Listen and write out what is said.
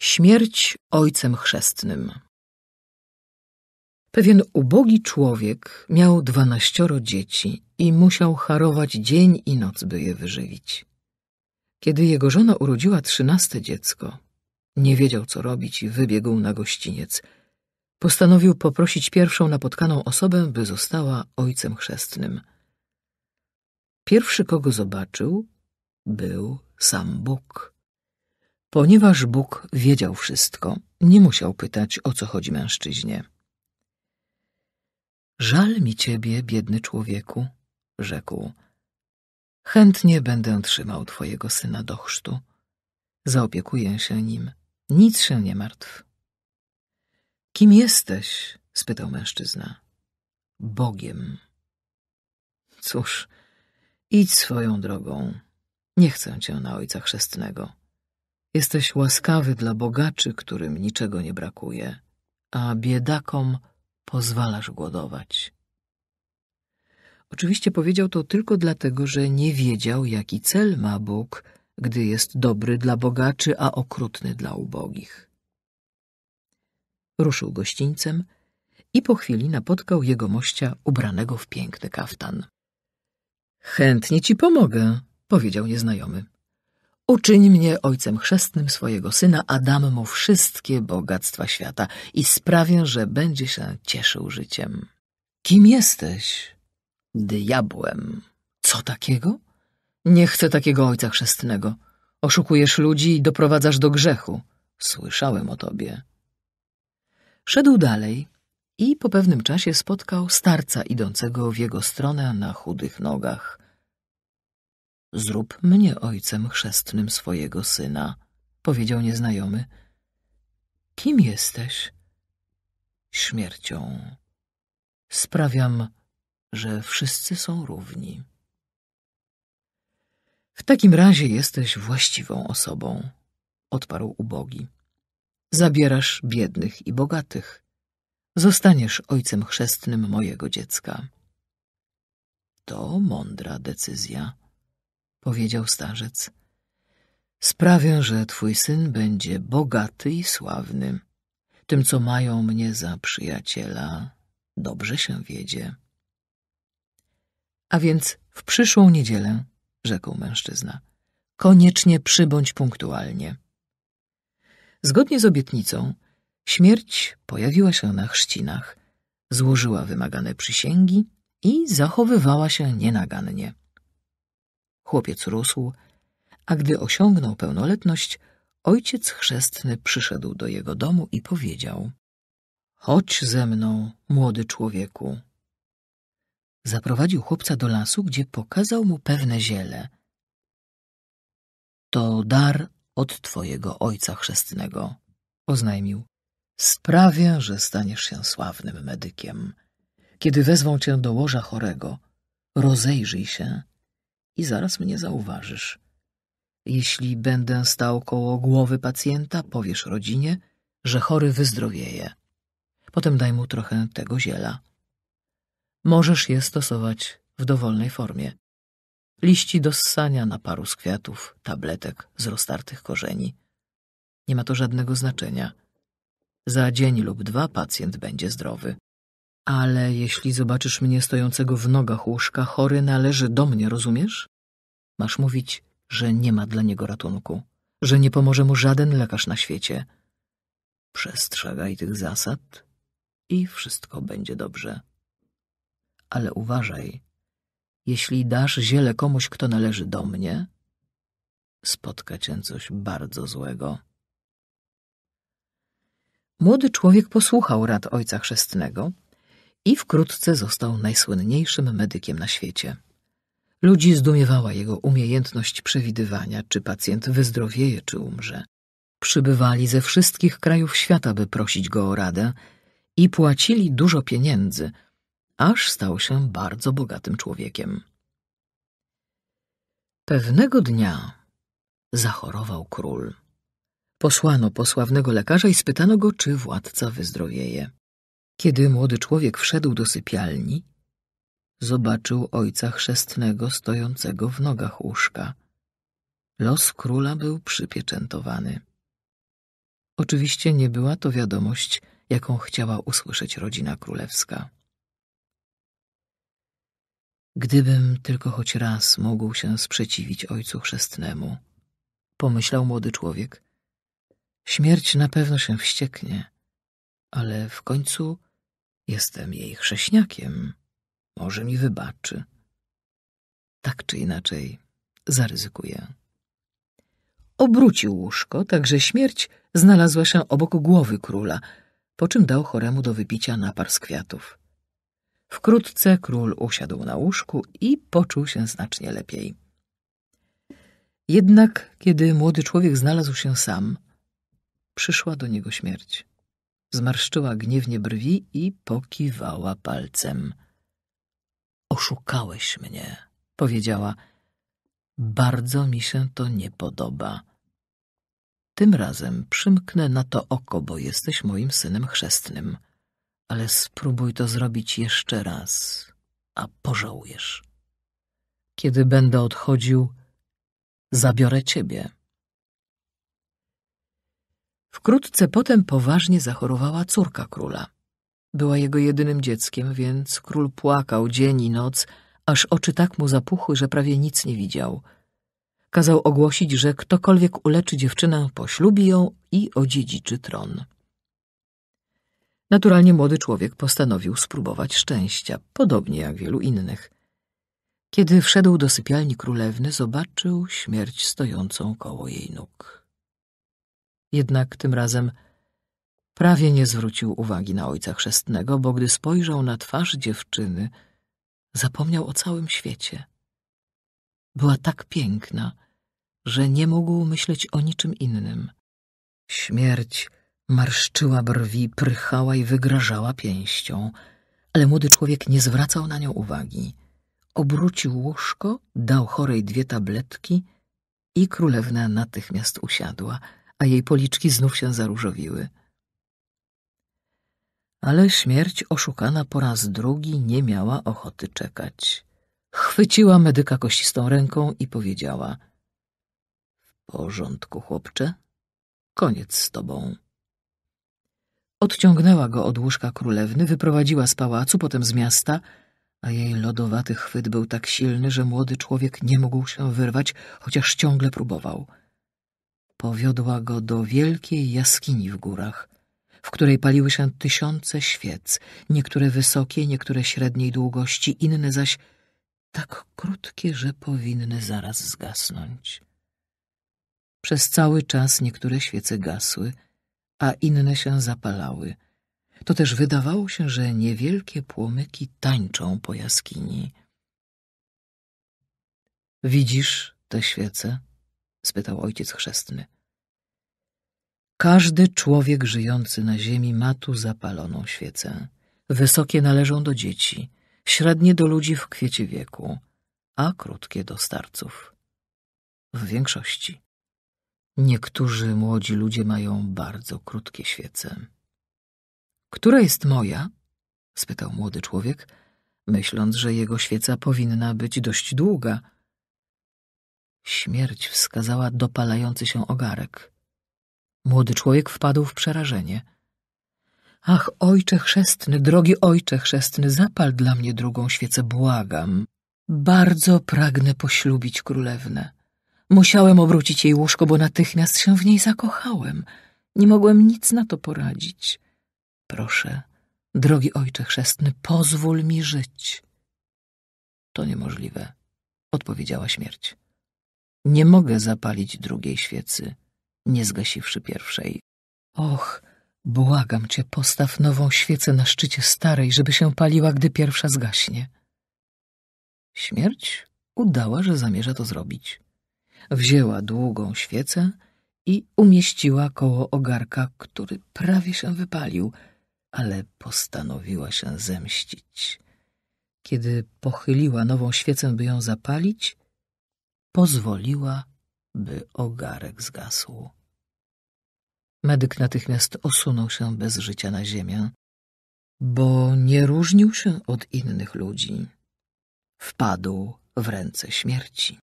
Śmierć ojcem chrzestnym. Pewien ubogi człowiek miał 12 dzieci i musiał harować dzień i noc, by je wyżywić. Kiedy jego żona urodziła 13 dziecko, nie wiedział, co robić i wybiegł na gościniec. Postanowił poprosić pierwszą napotkaną osobę, by została ojcem chrzestnym. Pierwszy, kogo zobaczył, był sam Bóg. Ponieważ Bóg wiedział wszystko, nie musiał pytać, o co chodzi mężczyźnie. Żal mi ciebie, biedny człowieku, rzekł. Chętnie będę trzymał twojego syna do chrztu. Zaopiekuję się nim. Nic się nie martw. Kim jesteś? Spytał mężczyzna. Bogiem. Cóż, idź swoją drogą. Nie chcę cię na ojca chrzestnego. Jesteś łaskawy dla bogaczy, którym niczego nie brakuje, a biedakom pozwalasz głodować. Oczywiście powiedział to tylko dlatego, że nie wiedział, jaki cel ma Bóg, gdy jest dobry dla bogaczy, a okrutny dla ubogich. Ruszył gościńcem i po chwili napotkał jegomościa ubranego w piękny kaftan. Chętnie ci pomogę, powiedział nieznajomy. Uczyń mnie ojcem chrzestnym swojego syna, a dam mu wszystkie bogactwa świata i sprawię, że będzie się cieszył życiem. Kim jesteś? Diabłem. Co takiego? Nie chcę takiego ojca chrzestnego. Oszukujesz ludzi i doprowadzasz do grzechu. Słyszałem o tobie. Szedł dalej i po pewnym czasie spotkał starca idącego w jego stronę na chudych nogach. Zrób mnie ojcem chrzestnym swojego syna, powiedział nieznajomy. Kim jesteś? Śmiercią. Sprawiam, że wszyscy są równi. W takim razie jesteś właściwą osobą, odparł ubogi. Zabierasz biednych i bogatych. Zostaniesz ojcem chrzestnym mojego dziecka. To mądra decyzja, powiedział starzec. Sprawię, że twój syn będzie bogaty i sławny. Tym, co mają mnie za przyjaciela, dobrze się wiedzie. A więc w przyszłą niedzielę, rzekł mężczyzna, koniecznie przybądź punktualnie. Zgodnie z obietnicą, śmierć pojawiła się na chrzcinach, złożyła wymagane przysięgi i zachowywała się nienagannie. Chłopiec rósł, a gdy osiągnął pełnoletność, ojciec chrzestny przyszedł do jego domu i powiedział: chodź ze mną, młody człowieku. Zaprowadził chłopca do lasu, gdzie pokazał mu pewne ziele. To dar od twojego ojca chrzestnego, oznajmił. Sprawię, że staniesz się sławnym medykiem. Kiedy wezwą cię do łoża chorego, rozejrzyj się i zaraz mnie zauważysz. Jeśli będę stał koło głowy pacjenta, powiesz rodzinie, że chory wyzdrowieje. Potem daj mu trochę tego ziela. Możesz je stosować w dowolnej formie. Liści do ssania, naparu z kwiatów, tabletek z roztartych korzeni. Nie ma to żadnego znaczenia. Za dzień lub dwa pacjent będzie zdrowy. Ale jeśli zobaczysz mnie stojącego w nogach łóżka, chory należy do mnie, rozumiesz? Masz mówić, że nie ma dla niego ratunku, że nie pomoże mu żaden lekarz na świecie. Przestrzegaj tych zasad i wszystko będzie dobrze. Ale uważaj, jeśli dasz ziele komuś, kto należy do mnie, spotka cię coś bardzo złego. Młody człowiek posłuchał rad ojca chrzestnego i wkrótce został najsłynniejszym medykiem na świecie. Ludzi zdumiewała jego umiejętność przewidywania, czy pacjent wyzdrowieje, czy umrze. Przybywali ze wszystkich krajów świata, by prosić go o radę i płacili dużo pieniędzy, aż stał się bardzo bogatym człowiekiem. Pewnego dnia zachorował król. Posłano po sławnego lekarza i spytano go, czy władca wyzdrowieje. Kiedy młody człowiek wszedł do sypialni, zobaczył ojca chrzestnego stojącego w nogach łóżka. Los króla był przypieczętowany. Oczywiście nie była to wiadomość, jaką chciała usłyszeć rodzina królewska. Gdybym tylko choć raz mógł się sprzeciwić ojcu chrzestnemu, pomyślał młody człowiek. Śmierć na pewno się wścieknie, ale w końcu jestem jej chrześniakiem. Może mi wybaczy. Tak czy inaczej zaryzykuję. Obrócił łóżko, tak że śmierć znalazła się obok głowy króla, po czym dał choremu do wypicia napar z kwiatów. Wkrótce król usiadł na łóżku i poczuł się znacznie lepiej. Jednak, kiedy młody człowiek znalazł się sam, przyszła do niego śmierć. Zmarszczyła gniewnie brwi i pokiwała palcem. Oszukałeś mnie, powiedziała. Bardzo mi się to nie podoba. Tym razem przymknę na to oko, bo jesteś moim synem chrzestnym. Ale spróbuj to zrobić jeszcze raz, a pożałujesz. Kiedy będę odchodził, zabiorę ciebie. Wkrótce potem poważnie zachorowała córka króla. Była jego jedynym dzieckiem, więc król płakał dzień i noc, aż oczy tak mu zapuchły, że prawie nic nie widział. Kazał ogłosić, że ktokolwiek uleczy dziewczynę, poślubi ją i odziedziczy tron. Naturalnie młody człowiek postanowił spróbować szczęścia, podobnie jak wielu innych. Kiedy wszedł do sypialni królewny, zobaczył śmierć stojącą koło jej nóg. Jednak tym razem prawie nie zwrócił uwagi na ojca chrzestnego, bo gdy spojrzał na twarz dziewczyny, zapomniał o całym świecie. Była tak piękna, że nie mógł myśleć o niczym innym. Śmierć marszczyła brwi, prychała i wygrażała pięścią, ale młody człowiek nie zwracał na nią uwagi. Obrócił łóżko, dał chorej 2 tabletki i królewna natychmiast usiadła, a jej policzki znów się zaróżowiły. Ale śmierć, oszukana po raz drugi, nie miała ochoty czekać. Chwyciła medyka kościstą ręką i powiedziała: w porządku, chłopcze, koniec z tobą. Odciągnęła go od łóżka królewny, wyprowadziła z pałacu, potem z miasta, a jej lodowaty chwyt był tak silny, że młody człowiek nie mógł się wyrwać, chociaż ciągle próbował. Powiodła go do wielkiej jaskini w górach, w której paliły się 1000 świec, niektóre wysokie, niektóre średniej długości, inne zaś tak krótkie, że powinny zaraz zgasnąć. Przez cały czas niektóre świece gasły, a inne się zapalały. To też wydawało się, że niewielkie płomyki tańczą po jaskini. Widzisz te świece? Spytał ojciec chrzestny. Każdy człowiek żyjący na ziemi ma tu zapaloną świecę. Wysokie należą do dzieci, średnie do ludzi w kwiecie wieku, a krótkie do starców. W większości. Niektórzy młodzi ludzie mają bardzo krótkie świece. Która jest moja? Spytał młody człowiek, myśląc, że jego świeca powinna być dość długa. Śmierć wskazała dopalający się ogarek. Młody człowiek wpadł w przerażenie. Ach, ojcze chrzestny, drogi ojcze chrzestny, zapal dla mnie drugą świecę, błagam. Bardzo pragnę poślubić królewnę. Musiałem obrócić jej łóżko, bo natychmiast się w niej zakochałem. Nie mogłem nic na to poradzić. Proszę, drogi ojcze chrzestny, pozwól mi żyć. To niemożliwe, odpowiedziała śmierć. Nie mogę zapalić drugiej świecy, nie zgasiwszy pierwszej. Och, błagam cię, postaw nową świecę na szczycie starej, żeby się paliła, gdy pierwsza zgaśnie. Śmierć udała, że zamierza to zrobić. Wzięła długą świecę i umieściła koło ogarka, który prawie się wypalił, ale postanowiła się zemścić. Kiedy pochyliła nową świecę, by ją zapalić, pozwoliła, by ogarek zgasł. Medyk natychmiast osunął się bez życia na ziemię, bo nie różnił się od innych ludzi. Wpadł w ręce śmierci.